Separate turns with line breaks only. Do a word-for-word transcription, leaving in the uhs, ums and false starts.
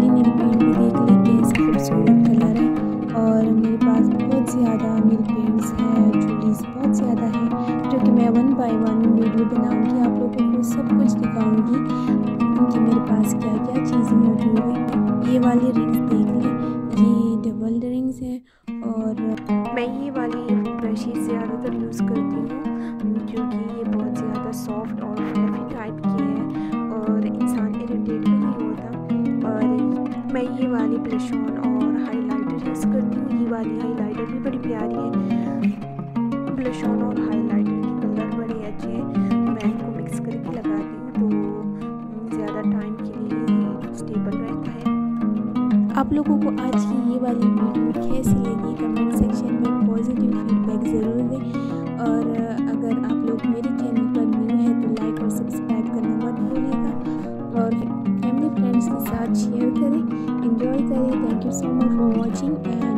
वाली नील पेंट भी देख ली कैसा खूबसूरत कलर है। और मेरे पास बहुत ज़्यादा नील पेंट्स हैं, ज्वेलरीज बहुत ज़्यादा है, जो कि मैं वन बाय वन वीडियो बनाऊंगी, आप लोगों को सब कुछ दिखाऊंगी कि मेरे पास क्या क्या चीज़ें मौजूद हैं। ये वाली रिंग्स देख लें, ये डबल रिंग्स हैं। और मैं ये वाली ब्रशेज ज़्यादातर यूज़ करती हूँ क्योंकि ये बहुत ज़्यादा सॉफ्ट और फ्लफी टाइप की है और इंसान इरिटेट भी नहीं होता। और मैं ये वाली ब्लश ऑन और हाइलाइटर यूज़ करती हूँ। ये वाली हाइलाइटर भी बड़ी प्यारी है। ब्लश ऑन और हाइलाइटर के कलर बड़े अच्छे हैं। मैं इनको मिक्स करके लगाती हूँ तो ज़्यादा टाइम के लिए स्टेबल रहता है। आप लोगों को आज की ये वाली वीडियो कैसी लगी कमेंट सेक्शन में पॉजिटिव फीडबैक ज़रूर दें। और अगर आप लोग मेरे चैनल पर न्यू हैं तो लाइक और सब्सक्राइब करना मत भूलिएगा और फैमिली फ्रेंड्स के साथ शेयर करें, एंजॉय करें। Thank you so much for watching and